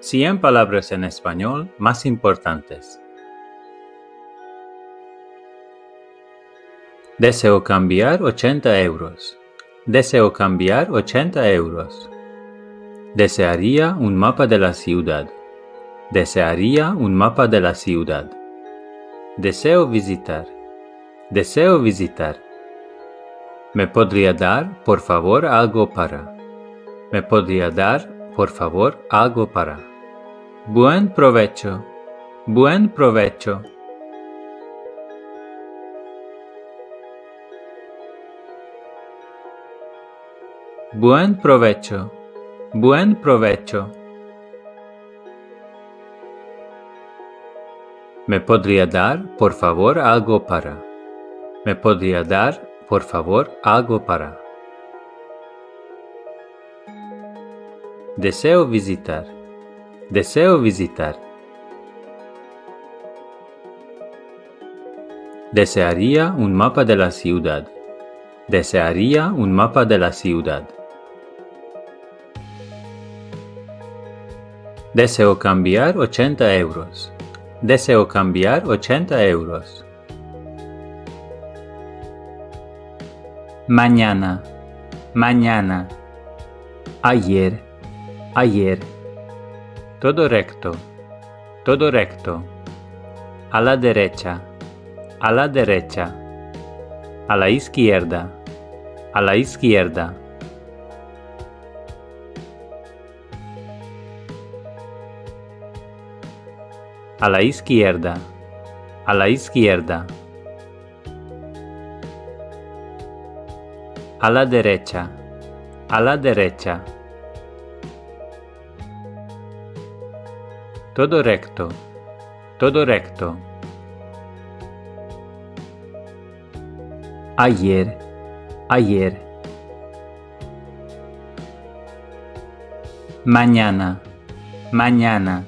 100 palabras en español más importantes. Deseo cambiar 80 euros. Deseo cambiar 80 euros. Desearía un mapa de la ciudad. Desearía un mapa de la ciudad. Deseo visitar. Deseo visitar. ¿Me podría dar, por favor, algo para? ¿Me podría dar, por favor, algo para? Buen provecho. Buen provecho. Buen provecho. Buen provecho. ¿Me podría dar, por favor, algo para? ¿Me podría dar, por favor, algo para? Deseo visitar. Deseo visitar. Desearía un mapa de la ciudad. Desearía un mapa de la ciudad. Deseo cambiar 80 euros. Deseo cambiar 80 euros. Mañana. Mañana. Ayer. Ayer. Todo recto. Todo recto. A la derecha. A la derecha. A la izquierda. A la izquierda. A la izquierda. A la izquierda. A la derecha. A la derecha. Todo recto. Todo recto. Ayer. Ayer. Mañana. Mañana.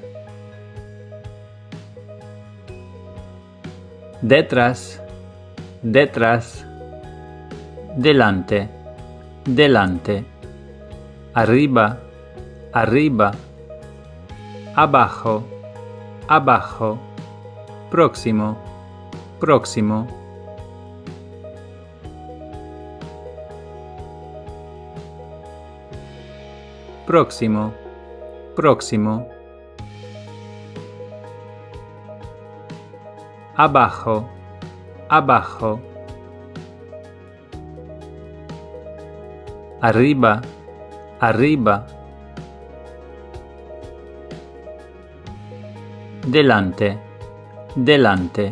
Detrás. Detrás. Delante. Delante. Arriba. Arriba. Abajo. Abajo. Próximo. Próximo. Próximo. Próximo. Abajo. Abajo. Arriba. Arriba. Delante. Delante.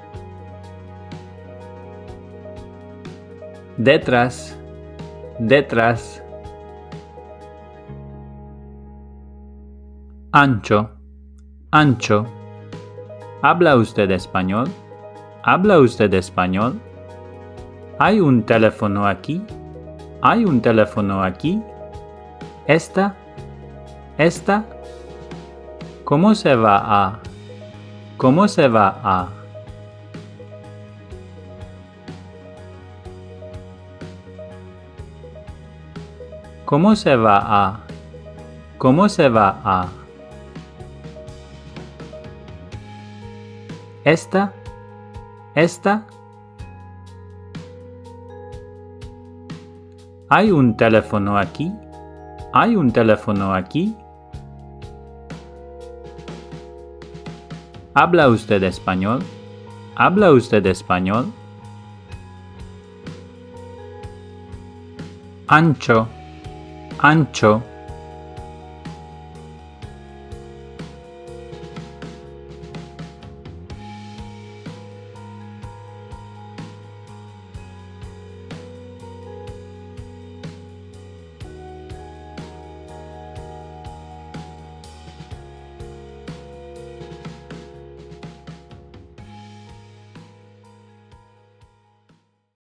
Detrás. Detrás. Ancho. Ancho. ¿Habla usted español? ¿Habla usted español? ¿Hay un teléfono aquí? ¿Hay un teléfono aquí? ¿Esta? ¿Esta? ¿Cómo se va a? ¿Cómo se va a? ¿Cómo se va a? ¿Cómo se va a? ¿Esta? ¿Esta? ¿Hay un teléfono aquí? ¿Hay un teléfono aquí? ¿Habla usted español? ¿Habla usted español? Ancho. Ancho.